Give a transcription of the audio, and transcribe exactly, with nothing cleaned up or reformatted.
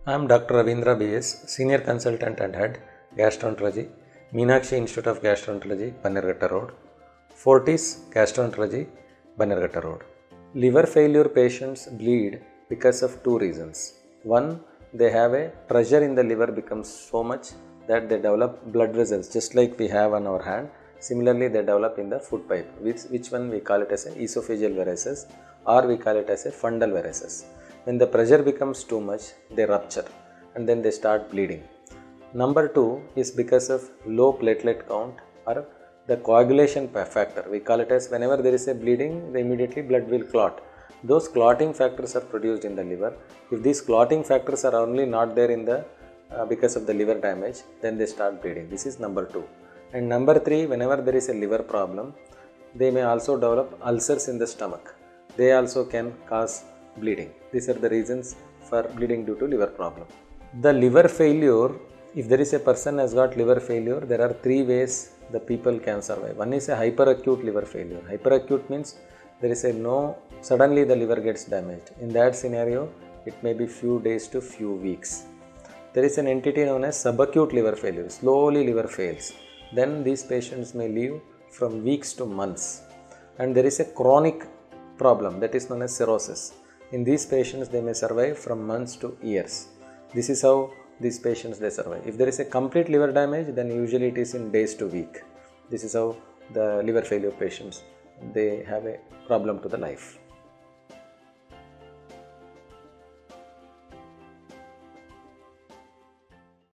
I am Doctor Ravindra B S, Senior Consultant and Head, Gastroenterology, Meenakshi Institute of Gastroenterology, Bannerghatta Road, Fortis Gastroenterology, Bannerghatta Road. Liver failure patients bleed because of two reasons. One, they have a pressure in the liver becomes so much that they develop blood vessels just like we have on our hand. Similarly, they develop in the food pipe, which, which one we call it as an esophageal varices or we call it as a fundal varices. When the pressure becomes too much, they rupture and then they start bleeding. Number two is because of low platelet count or the coagulation factor. We call it as whenever there is a bleeding, the immediately blood will clot. Those clotting factors are produced in the liver. If these clotting factors are only not there in the uh, because of the liver damage, then they start bleeding. This is number two. And number three, whenever there is a liver problem, they may also develop ulcers in the stomach. They also can cause bleeding. These are the reasons for bleeding due to liver problem. The liver failure, if there is a person has got liver failure, there are three ways the people can survive. One is a hyperacute liver failure. Hyperacute means there is a no, suddenly the liver gets damaged. In that scenario, it may be few days to few weeks. There is an entity known as subacute liver failure. Slowly liver fails. Then these patients may live from weeks to months. And there is a chronic problem that is known as cirrhosis. In these patients, they may survive from months to years. This is how these patients they survive. If there is a complete liver damage, then usually it is in days to week. This is how the liver failure patients they have a problem to the life.